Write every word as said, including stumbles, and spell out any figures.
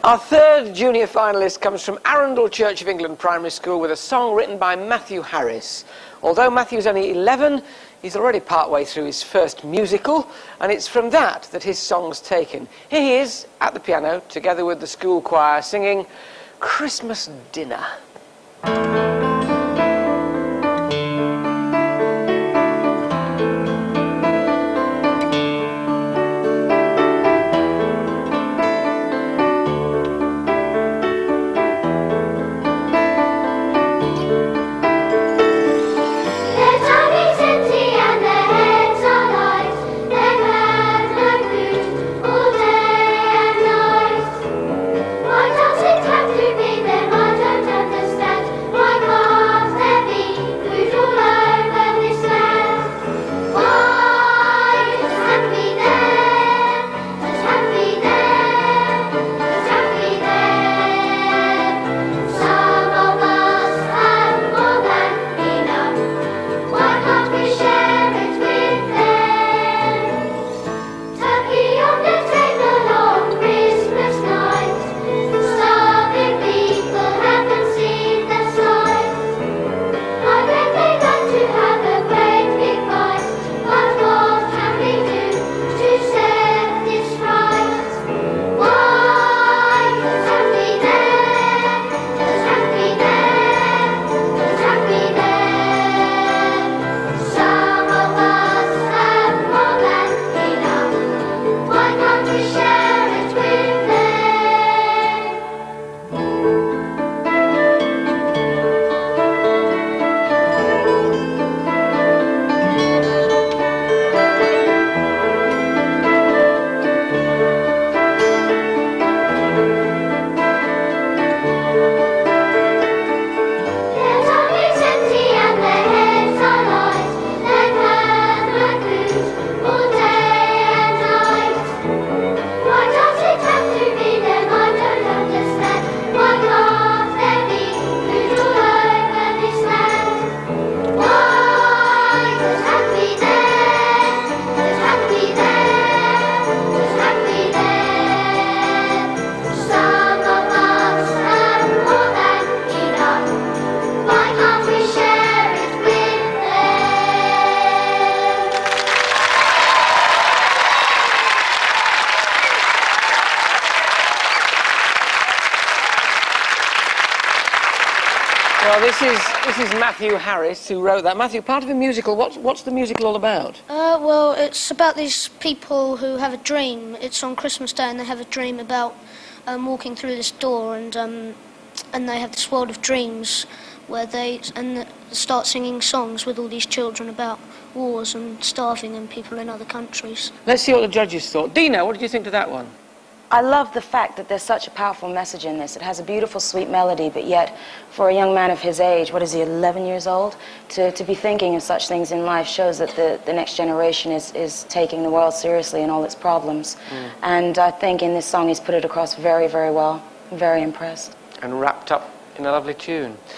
Our third junior finalist comes from Arundel Church of England Primary School with a song written by Matthew Harris. Although Matthew's only eleven, he's already partway through his first musical, and it's from that that his song's taken. Here he is at the piano, together with the school choir, singing Christmas Dinner. Well, this is, this is Matthew Harris who wrote that. Matthew, part of the musical, what's, what's the musical all about? Uh, well, it's about these people who have a dream. It's on Christmas Day and they have a dream about um, walking through this door, and, um, and they have this world of dreams where they and start singing songs with all these children about wars and starving and people in other countries. Let's see what the judges thought. Dina, what did you think of that one? I love the fact that there's such a powerful message in this. It has a beautiful, sweet melody, but yet, for a young man of his age, what is he, eleven years old? To, to be thinking of such things in life shows that the, the next generation is, is taking the world seriously and all its problems. Mm. And I think in this song he's put it across very, very well. I'm very impressed. And wrapped up in a lovely tune.